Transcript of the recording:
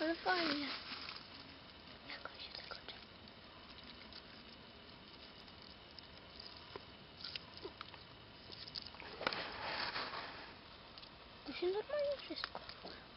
Ale fajnie. Jak on się tego czeka? To się normalnie wszystko.